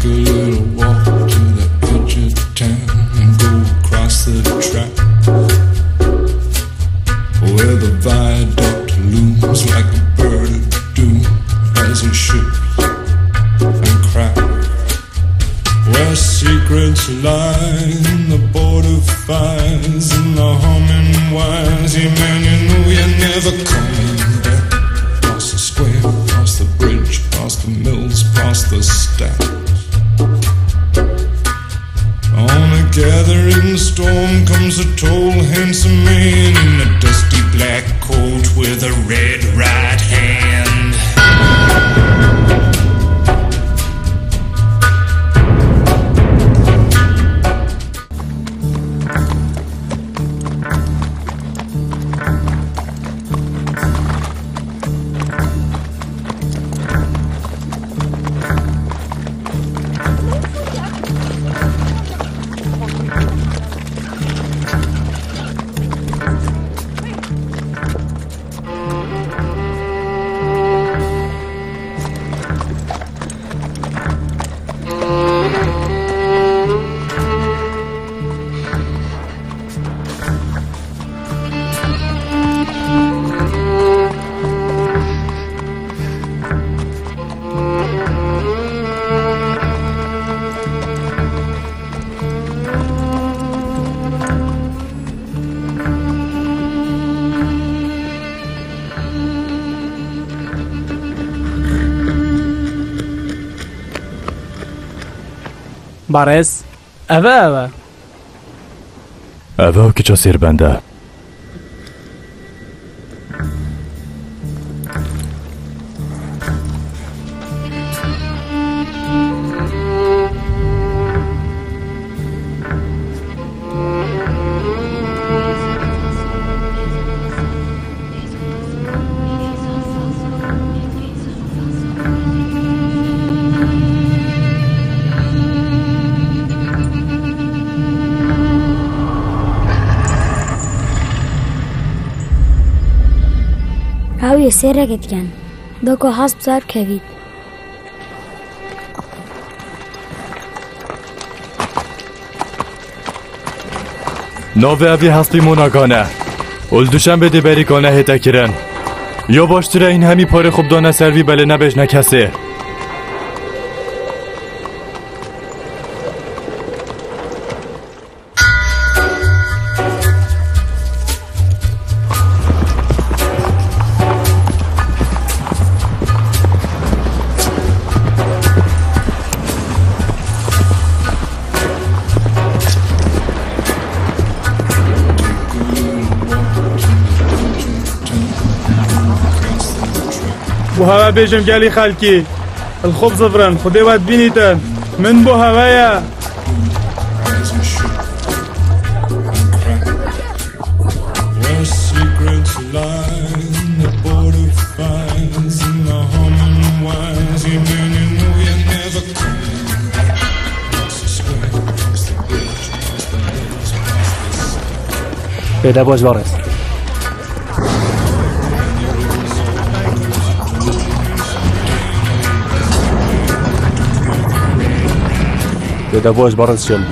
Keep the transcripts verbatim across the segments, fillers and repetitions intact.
Take a little walk to the edge of town and go across the track where the viaduct looms like a bird of doom as it ships and cracks, where secrets lie in the border fires and the humming wires. Yeah, man, you know you're never coming back. Past the square, past the bridge, past the mills, past the stacks. On a gathering storm comes a tall, handsome man in a dusty black coat with a red right hand. بارس اوه اوه اوه که چا سیر بنده هاوی سیر رگت کن دو که هست بزار کوید نوه اوی هستی موناگانه اول دوشن بده بری گانه هیتا کرن یا باشتره این همی پاره خوب دانه سروی بله نبش نکسه بو هوا بیجم گلی خلکی الخوب زفرن خودی باید بینیتن من بو هوایا پیدا باش بارس پیدا باش بارس شلبی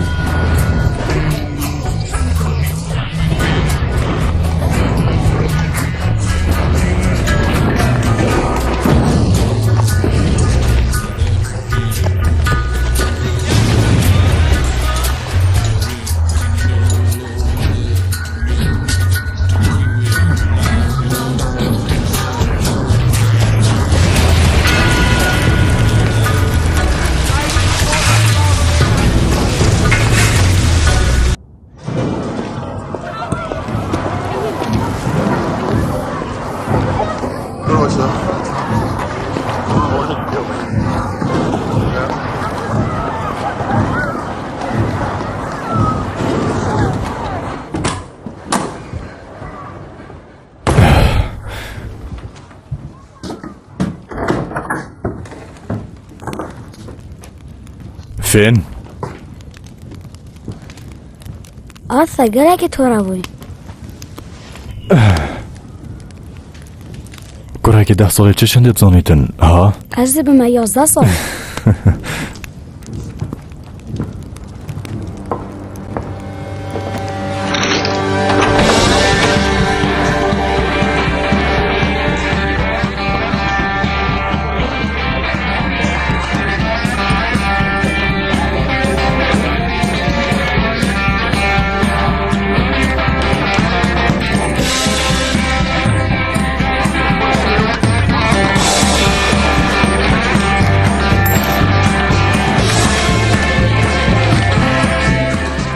فين؟ آثا گره تو را بوی گره که ده ساله چه شنده بزانیتن ها؟ از به من یازده سال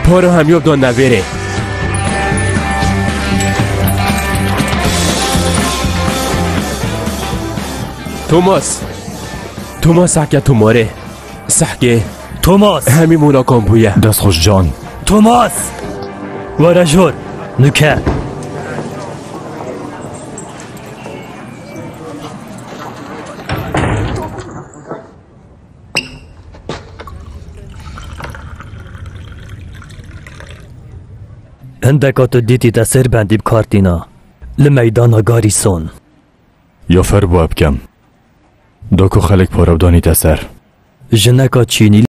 پارو همیاب دان نبره توماس توماس حکه توماره سحکه توماس همی مونا کام بویه دست خوش جان توماس ورجور نکه هندکات دیتی تا سر بندی بکارتینا لمیدان گاریسون یا فر بو ابکم دوکو خلق پارو دانی تسر جنکا چینی